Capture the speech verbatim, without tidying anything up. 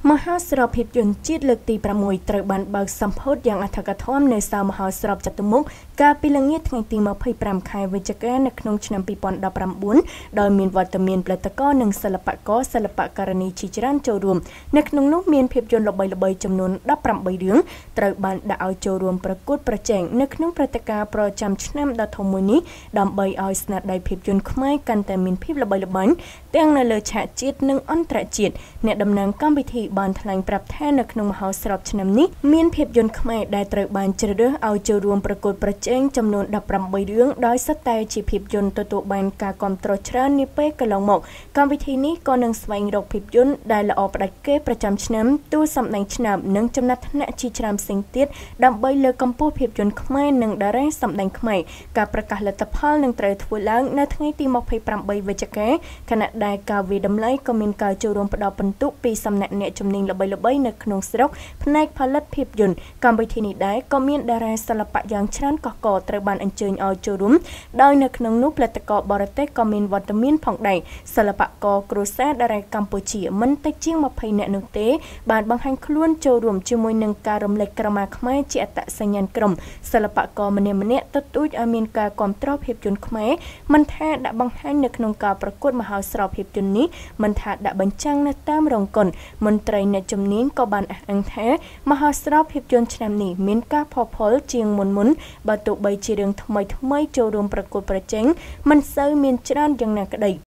មហោស្រពភាពយន្តជាតិលើកទីប្រាំមួយត្រូវបានបើកសម្ពោធយ៉ាងអធិកអធមនៅសាលមហោស្រពចតុមុខកាលពីល្ងាចថ្ងៃទីម្ភៃប្រាំខែវិច្ឆិកានៅក្នុងឆ្នាំពីរពាន់ដប់ប្រាំបួនដោយមានវត្តមានផលិតករនិងសិល្បករសិល្បករនីជាច្រើនចូលរួមនៅក្នុងនោះមានភាពយន្តល្បីៗចំនួនដប់ប្រាំបីរឿងត្រូវបានដាក់ឲ្យចូលរួមប្រកួតប្រជែងនៅក្នុងព្រឹត្តិការណ៍ប្រចាំឆ្នាំដ៏ធំមួយនេះដើម្បីឲ្យស្នាដៃភាពយន្តខ្មែរកាន់តែមានភាពល្បីល្បាញទាំងនៅលើឆាកជាតិនិងអន្តរជាតិអ្នកតំណាងកម្មវិធីបានថ្លែងប្រាប់ថានៅក្នុងមហោស្រពឆ្នាំនេះមានភាពយន្តខ្មែរដែលត្រូវបានជ្រើសរើសឲ្យចូលរួមប្រកួតប្រជែងចំនួនដប់ប្រាំបីរឿងដោយសុទ្ធតែជាភាពយន្តទទួលបានការគាំទ្រច្រើននាពេលកន្លងមកកម្មវិធីនេះក៏នឹងស្វែងរកភាពយន្តដែលល្អផ្ដាច់គេប្រចាំឆ្នាំតួសម្ដែងឆ្នើមនិងចំណាត់ថ្នាក់ជាច្រើនផ្សេងទៀតដើម្បីលើកកម្ពស់ភាពយន្តខ្មែរនិងតារាសម្ដែងខ្មែរការប្រកាសលទ្ធផលនឹងត្រូវធ្វើឡើងនៅថ្ងៃទីម្ភៃប្រាំបីវិច្ឆិកាខណៈដែលការវាយតម្លៃក៏មានការចូលរួមផ្ដល់ពិន្ទុពីសំណាក់អ្នកជំនាញល្បីៗនៅក្នុងស្រុកផ្នែកផលិតភាពយន្តកម្មវិធីនេះដែរក៏មានតារាសិល្បៈយ៉ាងច្រើនកុះករត្រូវបានអញ្ជើញឲ្យចូលរួមដោយនៅក្នុងនោះផលិតករបរទេសក៏មានវត្តមានផងដែរសិល្បករគ្រួសារតារាកម្ពុជាមិនតិចជាងម្ភៃនាក់នោះទេបានបង្ហាញខ្លួនចូលរួមជាមួយនឹងការរំលែកក្រមាខ្មែរជាអត្តសញ្ញាណក្រុមសិល្បករម្នាក់ម្នាក់ទទូចឲ្យមានការគាំទ្រភាពយន្តខ្មែរមិនថាដាក់បង្ហាញនៅក្នុងការប្រកួតមហោស្រពភាពយន្តនេះមិនថាដាក់បញ្ចាំងនៅតាមរោងកុនមន្ត្រីអ្នកជំនាញក៏បានអះអាងថាមហោស្រពភាពយន្តឆ្នាំនេះមានការផុសផុលជាងមុនមុនបើទោះបីជារឿងថ្មីថ្មីចូលរួមប្រកួតប្រជែងមិនសូវមានច្រើនយ៉ាងណាក្តី